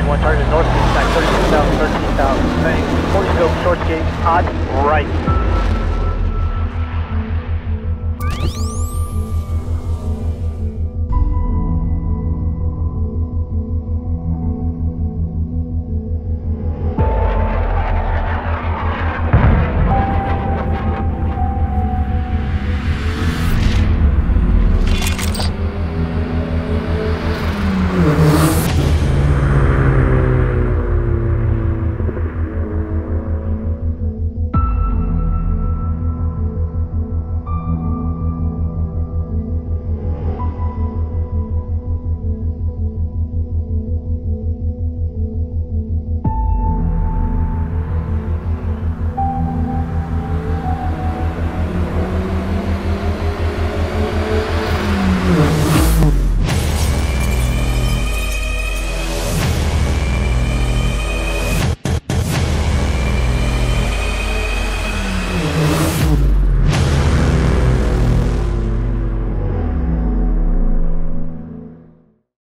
1, target north, snack 13,000, 13,000. Thanks. 40 scope, short skate, hot right.